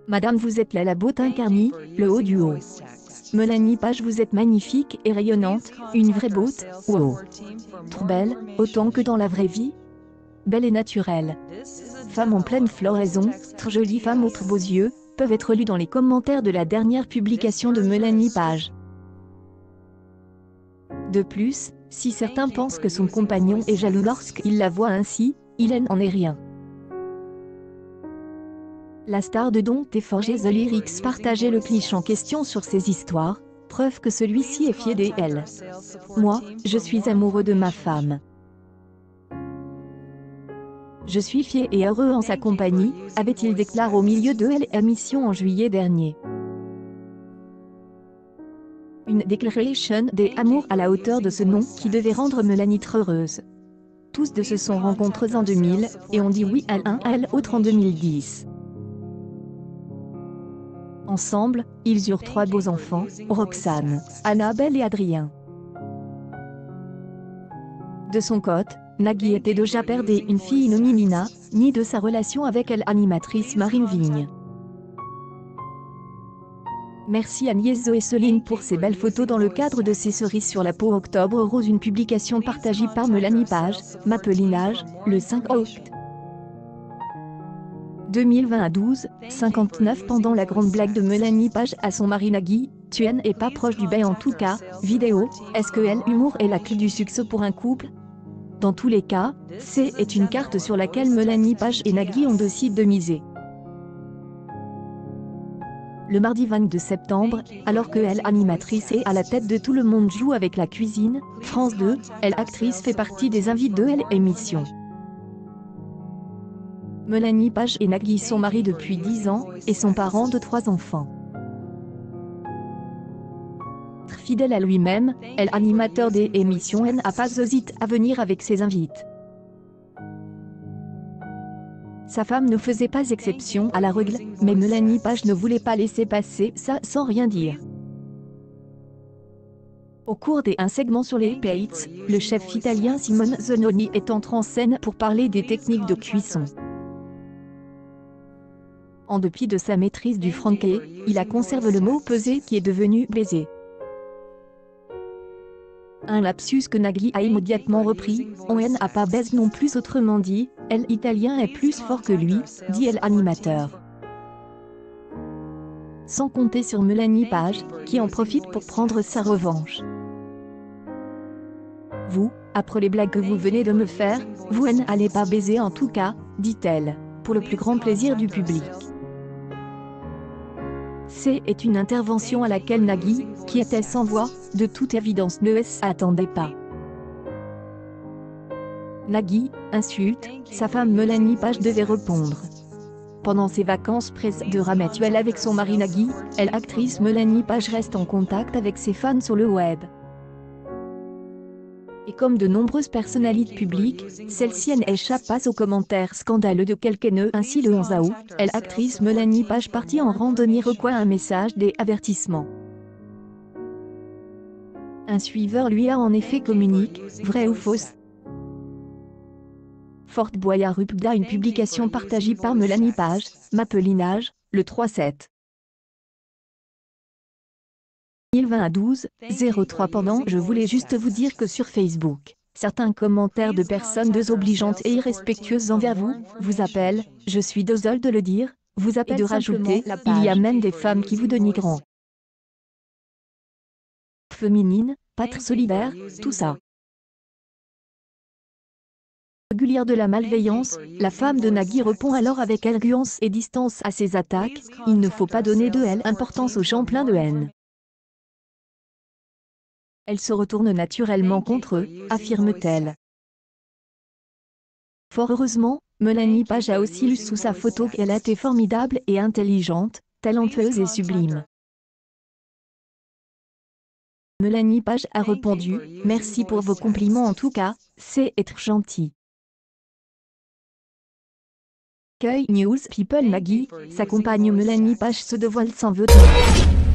Madame, vous êtes la beauté incarnée, le haut du haut. Melanie Page, vous êtes magnifique et rayonnante, une vraie beauté, wow. Trop belle, autant que dans la vraie vie. Belle et naturelle. Femme en pleine floraison, trop jolie femme aux trop beaux yeux, peuvent être lus dans les commentaires de la dernière publication de Melanie Page. De plus, si certains pensent que son compagnon est jaloux lorsqu'il la voit ainsi, il n'en est rien. La star de Don't Forget the Lyrics partageait le cliché en question sur ses histoires, preuve que celui-ci est fier d'elle. Moi, je suis amoureux de ma femme. Je suis fier et heureux en sa compagnie, avait-il déclaré au milieu de l'émission en juillet dernier. Une déclaration d'amour à la hauteur de ce nom qui devait rendre Melanie très heureuse. Tous deux se sont rencontrés en 2000, et ont dit oui à l'un à l'autre en 2010. Ensemble, ils eurent 3 beaux enfants, Roxane, Annabelle et Adrien. De son côté, Nagui était déjà perdue une fille nommée Nina, née de sa relation avec l'animatrice Marine Vigne. Merci Agnès Zoé Céline pour ces belles photos dans le cadre de ces cerises sur la peau Octobre Rose, une publication partagée par Melanie Page, Mapelinage, le 5 octobre 2020 à 12h59 pendant la grande blague de Melanie Page à son mari Nagui, tu n'es pas proche du bain en tout cas, vidéo, est-ce que l'humour est la clé du succès pour un couple? Dans tous les cas, c'est une carte sur laquelle Melanie Page et Nagui ont décidé de miser. Le mardi 22 septembre, alors que l'animatrice est à la tête de Tout le monde joue avec la cuisine, France 2, l'actrice fait partie des invités de l'émission. Melanie Page et Nagui sont mariés depuis 10 ans, et sont parents de 3 enfants. Fidèle à lui-même, l'animateur des émissions n'a pas hésité à venir avec ses invités. Sa femme ne faisait pas exception à la règle, mais Melanie Page ne voulait pas laisser passer ça sans rien dire. Au cours d'un segment sur les Pates, le chef italien Simone Zanoni est entré en scène pour parler des techniques de cuisson. En dépit de sa maîtrise du franquet, il a conservé le mot pesé qui est devenu baiser. Un lapsus que Nagui a immédiatement repris, on n'a pas baise non plus, autrement dit, l'italien est plus fort que lui, dit l'animateur. Sans compter sur Melanie Page, qui en profite pour prendre sa revanche. Vous, après les blagues que vous venez de me faire, vous n'allez pas baiser en tout cas, dit-elle, pour le plus grand plaisir du public. C'est une intervention à laquelle Nagui, qui était sans voix, de toute évidence ne s'attendait pas. Nagui insulte, sa femme Melanie Page devait répondre. Pendant ses vacances présidentielles avec son mari Nagui, l'actrice Melanie Page reste en contact avec ses fans sur le web. Et comme de nombreuses personnalités publiques, celle-ci n'échappe pas aux commentaires scandaleux de quelqu'un. Ainsi le 11 août, l'actrice Melanie Page partie en randonnée reçoit un message d'avertissement. Un suiveur lui a en effet communiqué, vrai ou fausse. Fort Boyard Rupda, une publication partagée par Melanie Page, Mapelinage, le 3/7. 2020 à 12h03 pendant. Je voulais juste vous dire que sur Facebook, certains commentaires de personnes désobligeantes et irrespectueuses envers vous, vous appellent, je suis désolé de le dire, vous appellent de rajouter, il y a même des femmes qui vous dénigrent. Féminine, pas très solidaire, tout ça. Régulière de la malveillance, la femme de Nagui répond alors avec arrogance et distance à ces attaques, il ne faut pas donner de l'importance aux gens pleins de haine. Elle se retourne naturellement contre eux, affirme-t-elle. Fort heureusement, Melanie Page a aussi lu sous sa photo qu'elle était formidable et intelligente, talentueuse et sublime. Melanie Page a répondu, merci pour vos compliments en tout cas, c'est être gentil. News People Nagui, sa compagne Melanie Page se dévoile sans vêtements.